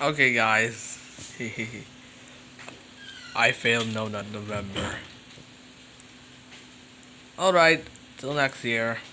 Okay, guys. I failed. No, not November. Alright, till next year.